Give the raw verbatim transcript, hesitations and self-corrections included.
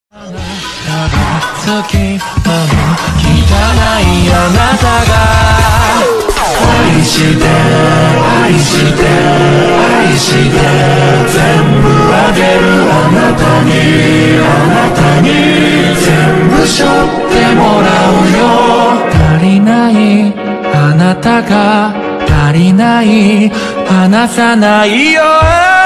好きなの汚いあなたが愛して愛して愛して全部あげるあなたにあなたに全部背負ってもらうよ足りないあなたが足りない離さないよ